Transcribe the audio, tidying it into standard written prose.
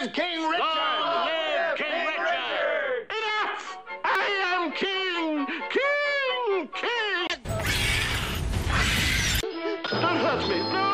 live King Richard! Long live King Richard! Enough! I am king! King! King! Don't hurt me! No!